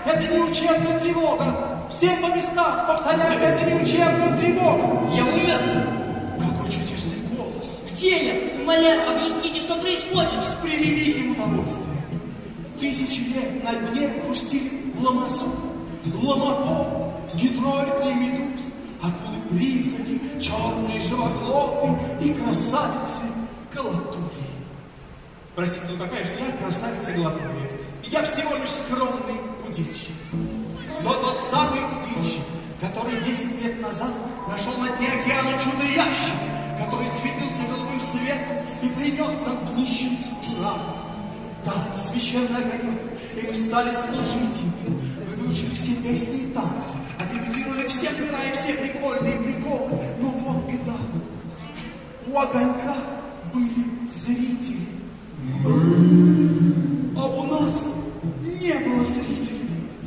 Это не учебная тревога. Все по местам повторяем, это не учебная тревога. Я умер? Какой чудесный голос. Где я? Умоляю, объясните, что происходит. С превеликим удовольствием. Тысячи лет на дне грустили ламасу, ламако, гидроидные медузы, акулы-призраки, черные живоглоты и красавицы галатурии. Простите, ну какая же я красавица галатурии? Я всего лишь скромный удильщик. Но тот самый удильщик, который 10 лет назад нашел на дне океана чудо-ящик, который светился голубым светом и принес нам нищенскую радость. Да, священный огонек, и мы стали служить ему. Мы выучили все песни и танцы, отрепетировали все номера и все прикольные приколы. Но вот беда. У огонька были зрители. А у нас не было зрителей.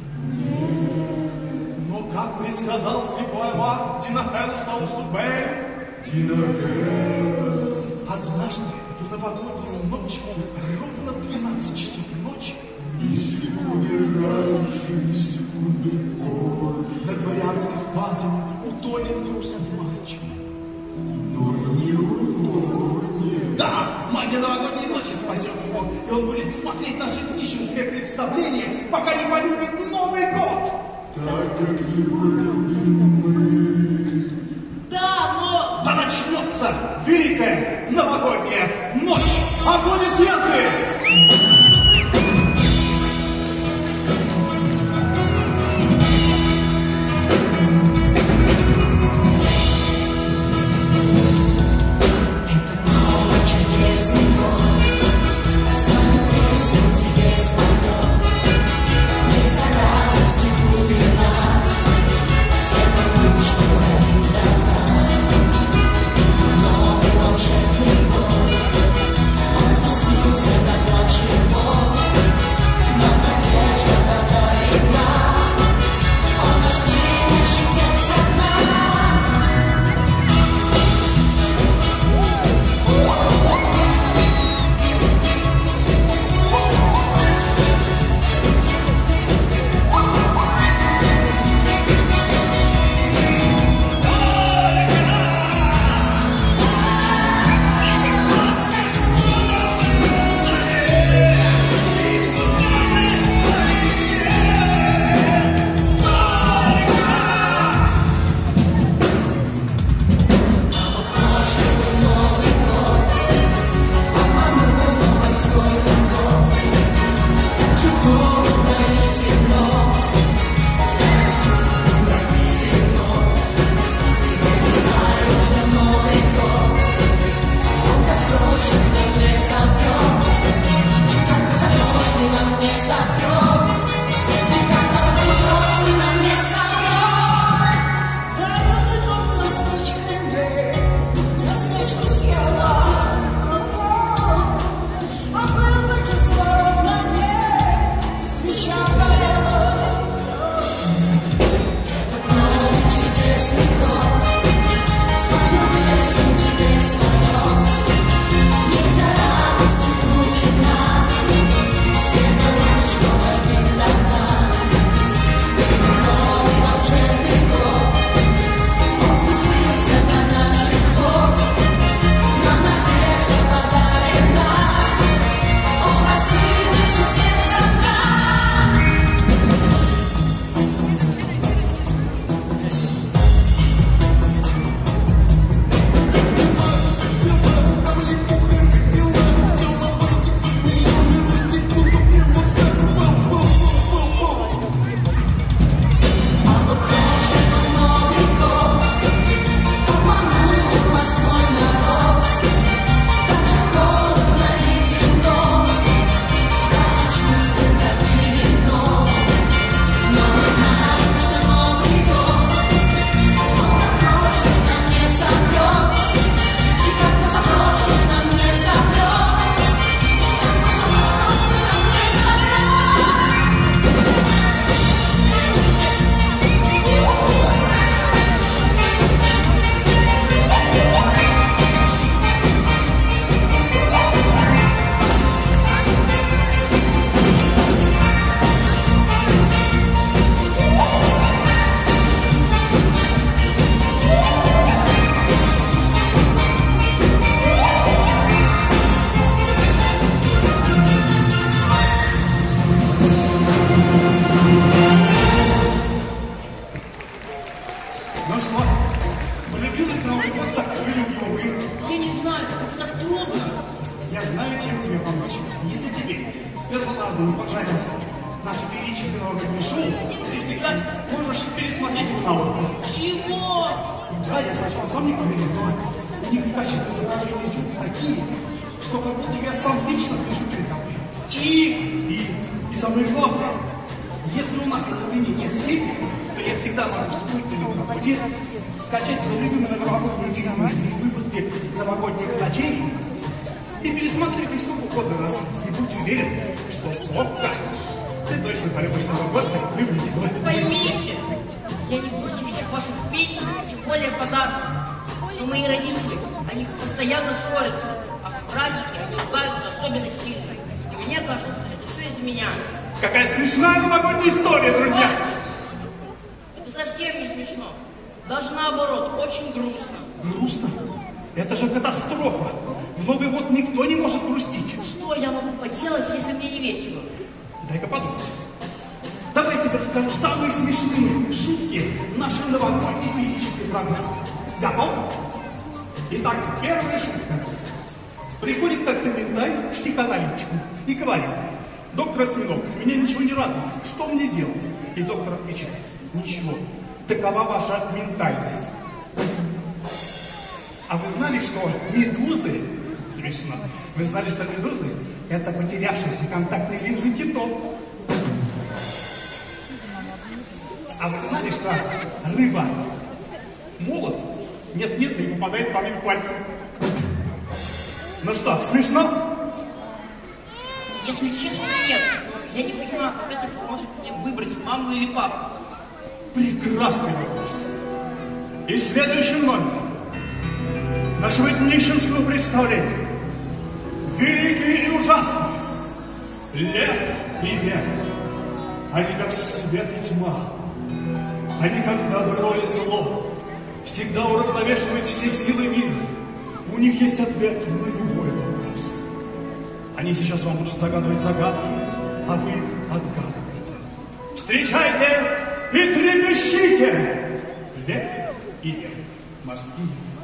Но, как предсказал слепой Амар, Динахелус Аусубей, однажды в новогоднюю ночь, ровно в 12 часов ночи, ни секунды раньше, ни секунды позже, над Марианской впадиной утонет грустный мальчик. но не утонет. Да, магия новогодней ночи спасет его, и он будет смотреть наше нищенское представление, пока не полюбит Новый год. Так как его любим мы. Да, но... Да начнется великая новогодняя ночь. Аплодисменты! Спустился на покажу. Ты всегда можешь пересмотреть их на опыт. Чего? Да, я сначала сам не поверил, но у них качество изображения все такие, что как будто я сам лично пишу перед тобой. И самое главное, если у нас на Украине нет сети, то я всегда могу вспомнить на пути, скачать свои любимые новогодние фильмы и выпуски новогодних ночей и пересмотреть их сколько угодно раз. И будь уверен, что Совка, ты точно полюбишь Новый год, как люблю его. Поймите, я не против всех ваших песен, тем более подарков. Но мои родители, они постоянно ссорятся, а в праздники они ругаются особенно сильно. И мне кажется, это все из-за меня. Какая смешная новогодняя история, друзья! Это совсем не смешно. Даже наоборот, очень грустно. Грустно? Это же катастрофа. В Новый год никто не может грустить. Что я могу поделать, если мне не весело? Дай-ка подумать. Давай я тебе расскажу самые смешные шутки нашей новогодней феерической программы. Готов? Итак, первая шутка. Приходит как-то ментай к психоаналитику и говорит: доктор Осьминог, меня ничего не радует, что мне делать? И доктор отвечает: ничего, такова ваша ментальность. А вы знали, что медузы, смешно, вы знали, что медузы — это потерявшиеся контактные линзы китов? А вы знали, что рыба молот нет-нет, и попадает по моим пальцам? Ну что, смешно? Если честно, нет. Я не понимаю, как это поможет мне выбрать маму или папу. Прекрасный вопрос. И следующий номер нашего днищенского представления. Великий и ужасный. Лев и век. Они как свет и тьма. Они как добро и зло. Всегда уравновешивают все силы мира. У них есть ответ на любой вопрос. Они сейчас вам будут загадывать загадки, а вы их отгадываете. Встречайте и трепещите! Лев и век. Морские